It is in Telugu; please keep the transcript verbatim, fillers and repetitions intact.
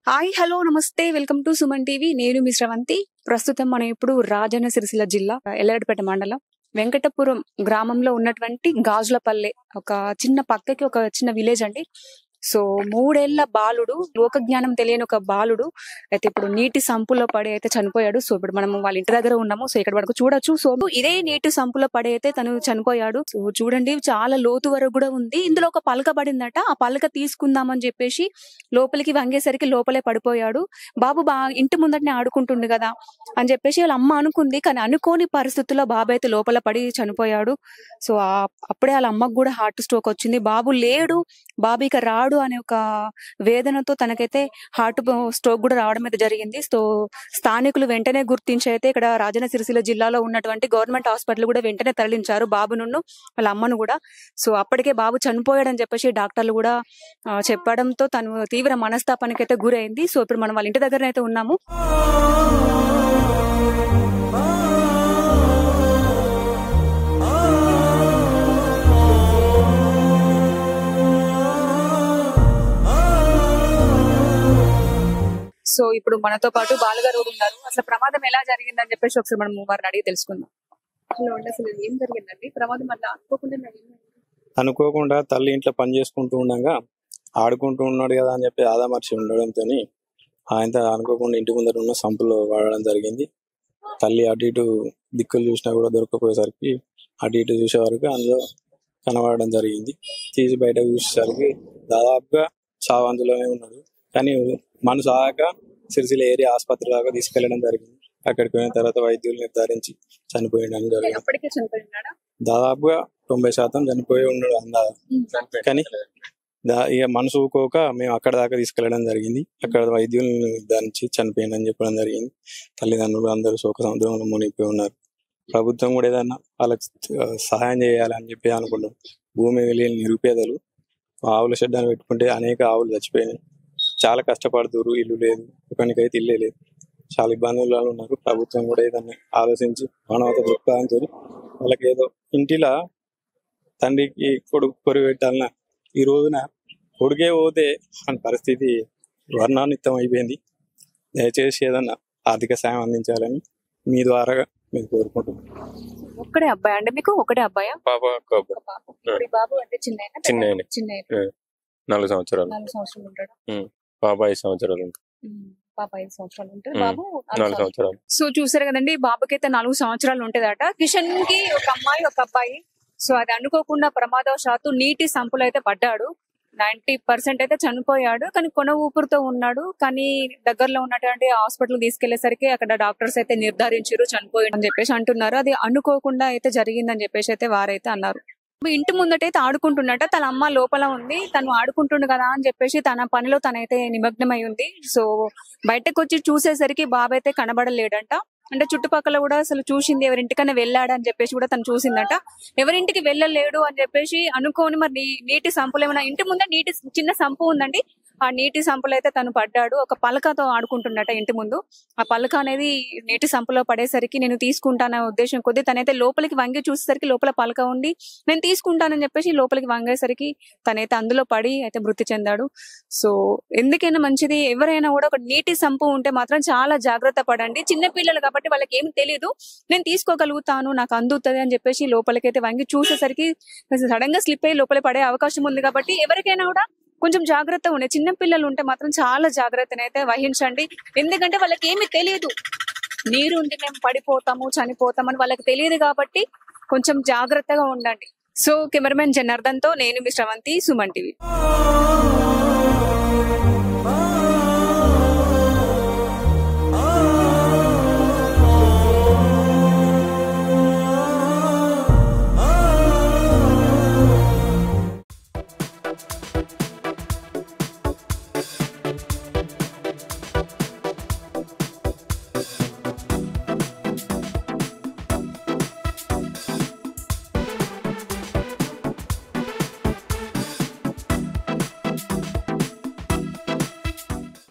హాయ్ హలో నమస్తే వెల్కమ్ టు సుమన్ టీవీ. నేను మీ శ్రవంతి. ప్రస్తుతం మనం ఇప్పుడు రాజన్న సిరిసిల్ల జిల్లా ఎల్లగడ్డపేట మండలం వెంకటపురం గ్రామంలో ఉన్నటువంటి గాజులపల్లె ఒక చిన్న పక్కకి ఒక చిన్న విలేజ్ అండి. సో మూడేళ్ల బాలుడు, లోక జ్ఞానం తెలియని ఒక బాలుడు అయితే ఇప్పుడు నీటి సంపులో పడి అయితే చనిపోయాడు. సో ఇప్పుడు మనం వాళ్ళ ఇంటి దగ్గర ఉన్నాము. సో ఇక్కడ వరకు చూడొచ్చు. సో ఇదే నీటి సంపులో పడి అయితే తను చనిపోయాడు. సో చూడండి, చాలా లోతు వరకు కూడా ఉంది. ఇందులో ఒక పలక పడిందట. ఆ పలక తీసుకుందామని చెప్పేసి లోపలికి వంగేసరికి లోపలే పడిపోయాడు. బాబు బా ఇంటి ముందటనే ఆడుకుంటుండు కదా అని చెప్పేసి వాళ్ళ అమ్మ అనుకుంది. కానీ అనుకోని పరిస్థితుల్లో బాబు అయితే లోపల పడి చనిపోయాడు. సో అప్పుడే వాళ్ళ అమ్మకు కూడా హార్ట్ స్ట్రోక్ వచ్చింది. బాబు లేడు, బాబు ఇక రాడు అనే ఒక వేదనతో తనకైతే హార్ట్ స్ట్రోక్ కూడా రావడం అయితే జరిగింది. సో స్థానికులు వెంటనే గుర్తించి అయితే ఇక్కడ రాజన్న సిరిసిల్ల జిల్లాలో ఉన్నటువంటి గవర్నమెంట్ హాస్పిటల్ కూడా వెంటనే తరలించారు బాబును, వాళ్ళ అమ్మను కూడా. సో అప్పటికే బాబు చనిపోయాడని చెప్పేసి డాక్టర్లు కూడా చెప్పడంతో తను తీవ్ర మనస్తాపానికి అయితే గురైంది. సో ఇప్పుడు మనం వాళ్ళ ఇంటి దగ్గర అయితే ఉన్నాము. సో ఇప్పుడు మనతో పాటు బాలుగారు ఉన్నారు. అసలు ప్రమాదం ఎలా జరిగిందని చెప్పేసి ఒకసారి మనం వారిని అడిగి తెలుసుకుందాం. అసలు ఏం జరిగిందండి ప్రమాదం? అట్లా అనుకోకుండా అనుకోకుండా తల్లి ఇంట్లో పని చేసుకుంటూ ఉండగా ఆడుకుంటూ ఉన్నాడు కదా అని చెప్పి ఆదామర్చి ఉండడంతో ఆయన అనుకోకుండా ఇంటి ముందర ఉన్న సంపులో వాడడం జరిగింది. తల్లి అటు ఇటు దిక్కులు చూసినా కూడా దొరకపోయేసరికి అటు ఇటు చూసే వరకు అందులో కనబడడం జరిగింది. తీసి బయట చూసేసరికి దాదాపుగా చావు అందులోనే ఉన్నాడు. కానీ మనసు ఆగాక సిరిసిల్ల ఏరియా ఆసుపత్రి దాకా తీసుకెళ్లడం జరిగింది. అక్కడికి పోయిన తర్వాత వైద్యులు నిర్ధారించి చనిపోయడం జరిగింది. దాదాపుగా తొంభై శాతం చనిపోయి ఉన్నాడు అందాజ. కానీ ఇక మనసు ఊకోక మేము అక్కడ దాకా తీసుకెళ్లడం జరిగింది. అక్కడ వైద్యులను నిర్ధారించి చనిపోయింది అని చెప్పడం జరిగింది. తల్లిదండ్రులు అందరూ శోక సముద్రంలో మునిగిపోయి ఉన్నారు. ప్రభుత్వం కూడా ఏదన్నా వాళ్ళకి సహాయం చేయాలని చెప్పి అనుకుంటాం. భూమి వెళ్ళిన నిరుపేదలు ఆవుల షెడ్ అని పెట్టుకుంటే అనేక ఆవులు చచ్చిపోయినాయి. చాలా కష్టపడుతున్నారు. ఇల్లు లేదు, ఒకరికైతే ఇల్లే లేదు, చాలా ఇబ్బందులు ఉన్నారు. ప్రభుత్వం కూడా ఏదన్నా ఆలోచించి మానవత దృక్పథంతో వాళ్ళకి ఏదో ఇంటిలా తండ్రికి కొడుకు కొరి పెట్టాలన్న ఈ రోజున కొడుకే పోతే మన పరిస్థితి వర్ణాన్వితం అయిపోయింది. దయచేసి ఏదన్నా ఆర్థిక సాయం అందించాలని మీ ద్వారా మేము కోరుకుంటున్నాం. ఒక్కడే అబ్బాయి అండి మీకు? ఒకటే అబ్బాయా? బాబు అంటే చిన్న చిన్న చిన్న నాలుగు సంవత్సరాలు నాలుగు సంవత్సరాలు ఉంటాడు. పాప ఐదు సంవత్సరాలు ఉంటుంది. పాప ఐదు సంవత్సరాలు ఉంటుంది, బాబు నాలుగు సంవత్సరాలు. సో చూసారు కదండి, బాబుకి అయితే నాలుగు సంవత్సరాలు ఉంటదట. కిషన్ కి ఒక అమ్మాయి ఒక అబ్బాయి. సో అది అనుకోకుండా ప్రమాదవశాత్తు నీటి సంపులో అయితే పడ్డాడు. నైన్టీ పర్సెంట్ అయితే చనిపోయాడు. కానీ కొన ఊపిరితో ఉన్నాడు. కానీ దగ్గరలో ఉన్నటువంటి హాస్పిటల్ తీసుకెళ్లేసరికి అక్కడ డాక్టర్స్ అయితే నిర్ధారించారు చనిపోయాడు అని చెప్పేసి అంటున్నారు. అది అనుకోకుండా అయితే జరిగిందని చెప్పేసి అయితే వారైతే అన్నారు. ఇంటి ముందటైతే ఆడుకుంటున్నట. తన అమ్మ లోపల ఉంది, తను ఆడుకుంటుండు కదా అని చెప్పేసి తన పనిలో తనైతే నిమగ్నమై ఉంది. సో బయటకు వచ్చి చూసేసరికి బాబు అయితే కనబడలేడంట. అంటే చుట్టుపక్కల కూడా అసలు చూసింది, ఎవరింటికన్నా వెళ్ళాడు అని చెప్పేసి కూడా తను చూసిందట. ఎవరింటికి వెళ్ళలేడు అని చెప్పేసి అనుకోని మరి నీటి సంపులు ఏమైనా ఇంటి ముందే నీటి చిన్న సంపు ఉందండి. ఆ నీటి సంపులో అయితే తను పడ్డాడు. ఒక పలకతో ఆడుకుంటున్నట ఇంటి ముందు. ఆ పలక అనేది నీటి సంపులో పడేసరికి నేను తీసుకుంటాన ఉద్దేశం కొద్దీ తనైతే లోపలికి వంగి చూసేసరికి లోపల పలక ఉండి నేను తీసుకుంటానని చెప్పేసి లోపలికి వంగేసరికి తనైతే అందులో పడి అయితే మృతి చెందాడు. సో ఎందుకైనా మంచిది, ఎవరైనా కూడా ఒక నీటి సంపు ఉంటే మాత్రం చాలా జాగ్రత్త పడండి. చిన్న పిల్లలు కాబట్టి వాళ్ళకి ఏమి తెలియదు, నేను తీసుకోగలుగుతాను, నాకు అందుతుంది అని చెప్పేసి లోపలికైతే వంగి చూసేసరికి సడన్ గా స్లిప్ అయ్యి లోపల పడే అవకాశం ఉంది. కాబట్టి ఎవరికైనా కూడా కొంచెం జాగ్రత్త ఉండే. చిన్న పిల్లలు ఉంటే మాత్రం చాలా జాగ్రత్తనైతే వహించండి. ఎందుకంటే వాళ్ళకి ఏమి తెలియదు, నీరు ఉంటే మేము పడిపోతాము చనిపోతామని వాళ్ళకి తెలియదు. కాబట్టి కొంచెం జాగ్రత్తగా ఉండండి. సో కెమెరామెన్ జనార్దన్ తో నేను మీ శ్రవంతి, సుమన్ టీవీ.